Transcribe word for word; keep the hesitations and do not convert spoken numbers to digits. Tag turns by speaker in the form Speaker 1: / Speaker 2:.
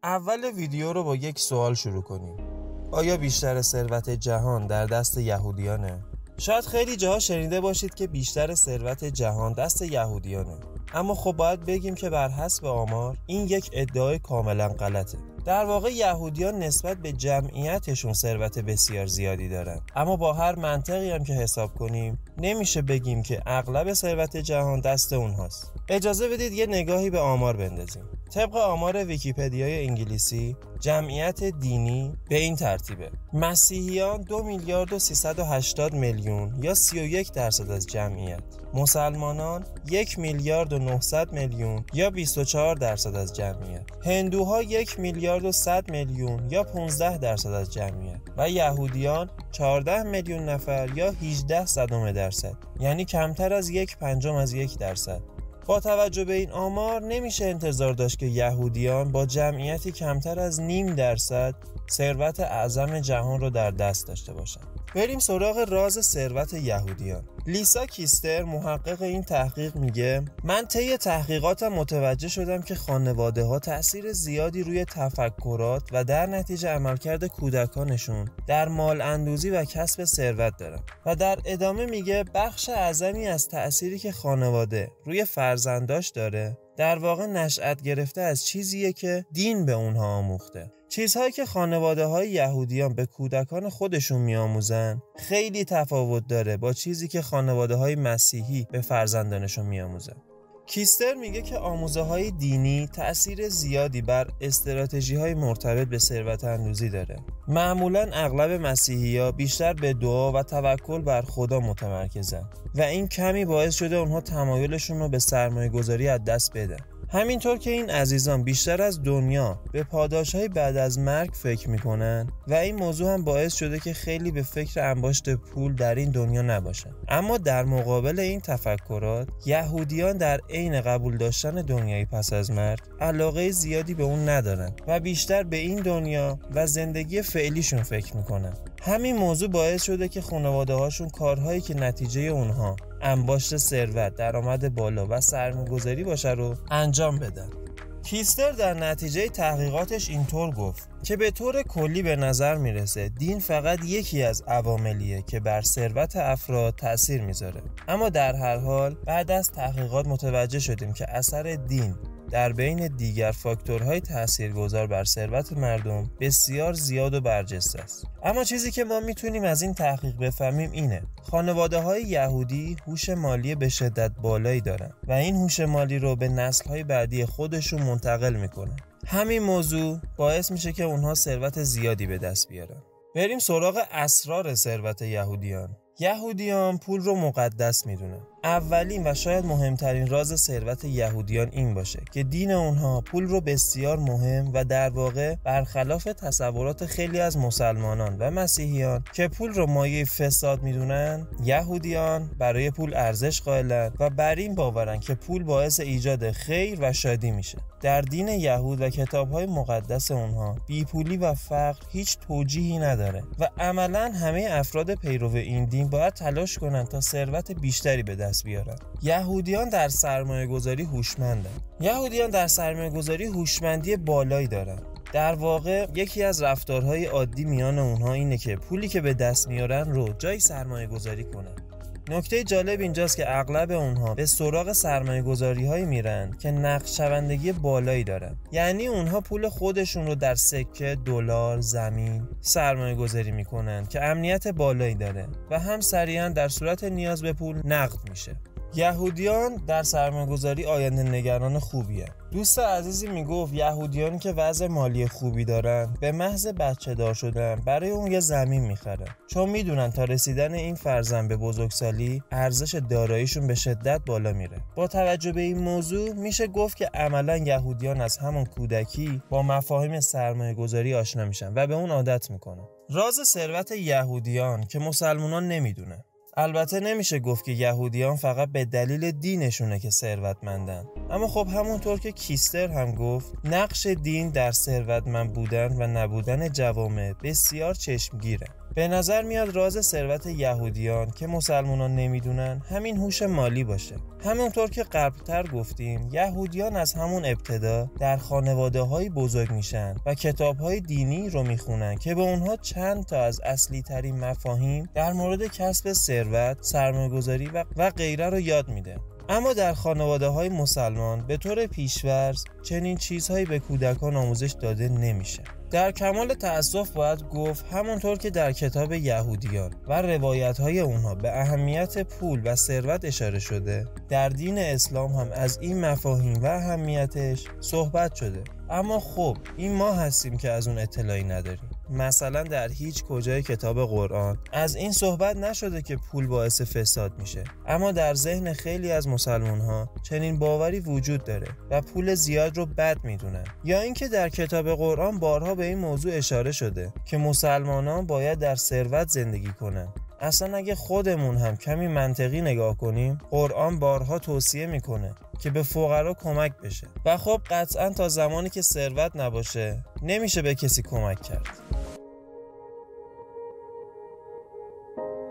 Speaker 1: اول ویدیو رو با یک سوال شروع کنیم. آیا بیشتر ثروت جهان در دست یهودیانه؟ شاید خیلی جاها شنیده باشید که بیشتر ثروت جهان دست یهودیانه، اما خب باید بگیم که بر حسب آمار این یک ادعای کاملا غلطه. در واقع یهودیان نسبت به جمعیتشون ثروت بسیار زیادی دارن، اما با هر منطقی هم که حساب کنیم نمیشه بگیم که اغلب ثروت جهان دست اونهاست. اجازه بدید یه نگاهی به آمار بندازیم. طبق آمار ویکی‌پدیای انگلیسی جمعیت دینی به این ترتیبه: مسیحیان دو میلیارد و سیصد و هشتاد میلیون یا سی و یک درصد از جمعیت، مسلمانان یک میلیارد و نهصد میلیون یا بیست و چهار درصد از جمعیت، هندوها یک میلیارد و صد میلیون یا پانزده درصد از جمعیت و یهودیان چهارده میلیون نفر یا هجده صدم درصد، یعنی کمتر از یک پنجم از یک درصد. با توجه به این آمار نمیشه انتظار داشت که یهودیان با جمعیتی کمتر از نیم درصد ثروت اعظم جهان رو در دست داشته باشند. بریم سراغ راز ثروت یهودیان. لیسا کیستر محقق این تحقیق میگه: من طی تحقیقاتم متوجه شدم که خانواده ها تأثیر زیادی روی تفکرات و در نتیجه عملکرد کودکانشون در مال اندوزی و کسب ثروت دارن. و در ادامه میگه بخش اعظمی از تأثیری که خانواده روی فرزنداش داره در واقع نشأت گرفته از چیزیه که دین به اونها آموخته. چیزهایی که خانواده های یهودیان به کودکان خودشون میآموزن خیلی تفاوت داره با چیزی که خانواده های مسیحی به فرزندانشون میآموزن. کیستر میگه که آموزه های دینی تأثیر زیادی بر استراتژی های مرتبط به ثروت اندوزی داره. معمولاً اغلب مسیحی‌ها بیشتر به دعا و توکل بر خدا متمرکزن و این کمی باعث شده اونها تمایلشون رو به سرمایه گذاری از دست بدن. همینطور که این عزیزان بیشتر از دنیا به پاداش‌های بعد از مرگ فکر میکنن و این موضوع هم باعث شده که خیلی به فکر انباشت پول در این دنیا نباشن. اما در مقابل این تفکرات یهودیان در عین قبول داشتن دنیای پس از مرگ علاقه زیادی به اون ندارن و بیشتر به این دنیا و زندگی فعلیشون فکر میکنن. همین موضوع باعث شده که خانواده هاشون کارهایی که نتیجه اونها انباشت ثروت، درآمد بالا و سرمایه‌گذاری باشه رو انجام بدن. کیستر در نتیجه تحقیقاتش اینطور گفت که به طور کلی به نظر میرسه دین فقط یکی از عواملیه که بر ثروت افراد تأثیر میذاره، اما در هر حال بعد از تحقیقات متوجه شدیم که اثر دین در بین دیگر فاکتورهای تاثیرگذار بر ثروت مردم بسیار زیاد و برجسته است. اما چیزی که ما میتونیم از این تحقیق بفهمیم اینه: خانواده‌های یهودی هوش مالی به شدت بالایی دارن و این هوش مالی رو به نسل‌های بعدی خودشون منتقل میکنن. همین موضوع باعث میشه که اونها ثروت زیادی به دست بیارن. بریم سراغ اسرار ثروت یهودیان. یهودیان پول رو مقدس میدونن. اولین و شاید مهمترین راز ثروت یهودیان این باشه که دین اونها پول رو بسیار مهم و در واقع برخلاف تصورات خیلی از مسلمانان و مسیحیان که پول رو مایه فساد میدونن، یهودیان برای پول ارزش قائلن و بر این باورن که پول باعث ایجاد خیر و شادی میشه. در دین یهود و کتاب‌های مقدس اونها بیپولی و فقر هیچ توجیهی نداره و عملاً همه افراد پیرو این دین باید تلاش کنن تا ثروت بیشتری به دست بیارن. یهودیان در سرمایه گذاری هوشمندن. یهودیان در سرمایه گذاری هوشمندی بالایی دارن. در واقع یکی از رفتارهای عادی میان اونها اینه که پولی که به دست میارن رو جای سرمایه گذاری کنن. نکته جالب اینجاست که اغلب اونها به سراغ سرمایه گذاری هایی میرن که نقدشوندگی بالایی دارن، یعنی اونها پول خودشون رو در سکه، دلار، زمین سرمایه گذاری میکنن که امنیت بالایی داره و هم سریعا در صورت نیاز به پول نقد میشه. یهودیان در سرمایه‌گذاری آینده نگران خوبیه. دوست عزیزی میگفت یهودیانی که وضع مالی خوبی دارن به محض بچه دار شدن برای اون یه زمین میخرن، چون میدونن تا رسیدن این فرزند به بزرگسالی ارزش داراییشون به شدت بالا میره. با توجه به این موضوع میشه گفت که عملا یهودیان از همون کودکی با مفاهیم سرمایه‌گذاری آشنا میشن و به اون عادت میکنن. راز ثروت یهودیان که مسلمانان نمیدونن. البته نمیشه گفت که یهودیان فقط به دلیل دینشونه که ثروتمندن، اما خب همونطور که کیستر هم گفت نقش دین در ثروتمند بودن و نبودن جوامع بسیار چشمگیره. به نظر میاد راز ثروت یهودیان که مسلمانان نمیدونن همین هوش مالی باشه. همونطور که قبلتر گفتیم یهودیان از همون ابتدا در خانواده‌های بزرگ میشن و کتاب‌های دینی رو میخونن که به اونها چند تا از اصلی ترین مفاهیم در مورد کسب ثروت، سرمایه‌گذاری و و غیره رو یاد میده. اما در خانواده‌های مسلمان به طور پیش‌فرض چنین چیزهایی به کودکان آموزش داده نمیشه. در کمال تأسف باید گفت همونطور که در کتاب یهودیان و روایت‌های اونها به اهمیت پول و ثروت اشاره شده، در دین اسلام هم از این مفاهیم و اهمیتش صحبت شده. اما خب این ما هستیم که از اون اطلاعی نداریم. مثلا در هیچ کجای کتاب قرآن از این صحبت نشده که پول باعث فساد میشه، اما در ذهن خیلی از مسلمان ها چنین باوری وجود داره و پول زیاد رو بد میدونن. یا اینکه در کتاب قرآن بارها به این موضوع اشاره شده که مسلمانان باید در ثروت زندگی کنن. اصلا اگه خودمون هم کمی منطقی نگاه کنیم، قرآن بارها توصیه میکنه که به فقرا کمک بشه و خب قطعا تا زمانی که ثروت نباشه نمیشه به کسی کمک کرد.